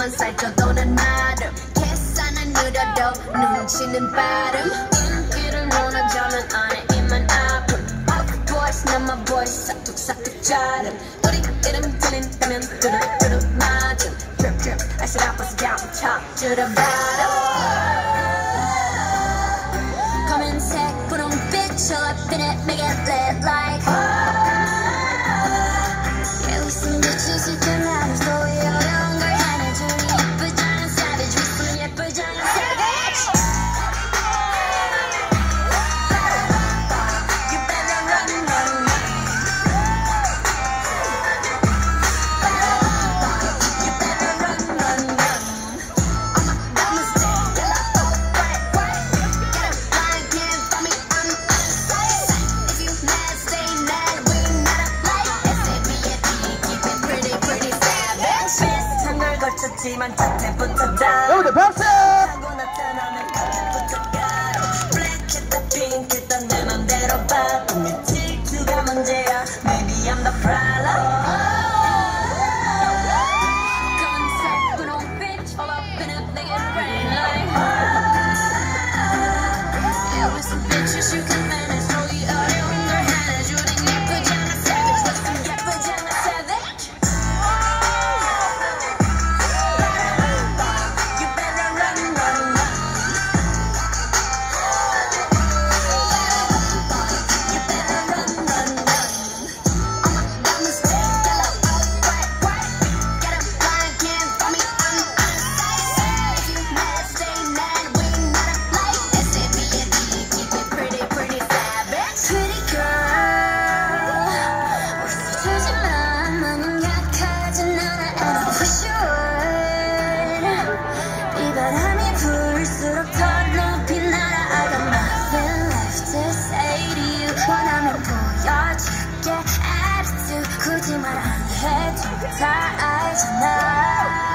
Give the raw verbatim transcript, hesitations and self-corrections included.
만 살쪄도는 나름 계산은 느려도 눈치는 빠름 인기를 원하자면 안에 입만 아픔 Of course 난 my voice 사뚝사뚝 자름 우리 이름 들린다면 뚜루뚜루 맞음 Drip drip I said I was down top to the bottom 검은색 분홍빛 Show up in it make it lit like Yeah 웃음 빛이 실제 나를 소위 어려운 걸 하나 주니 예쁘잖아 savage 웃음 예쁘잖아 savage You better run run run You better run run run I'ma I'ma stay yellow white white Get up line can't find me I'm outside If you mad stay mad we not up like S A B and E keep it pretty pretty savage 비슷한 걸 거쳤지만 자태부터 다 여러분들 박수! 하고 나타나면 가격부터 가로 Black at the pink 일단 내 맘대로 바꾸면 질투가 문제야 Maybe I'm the problem 검은색 분홍빛 All up in it make it rain like Yeah with some bitches you can manage 소리 어려운 걸 하나 주니 예쁘잖아 savage with some 예쁘잖아 savage You better run run run You better run run run I'ma stay yellow white white Get up line can't find me I'm outside If you mad stay mad we not up like S A B and E keep it pretty pretty savage Pretty girl 웃어주지만 마냥 약하진 않아 And for sure 이 바람이 불수록 더 높이 날아 I got nothing left to say to you 원하면 보여줄게 attitude 굳이 말 안 해도 다 알잖아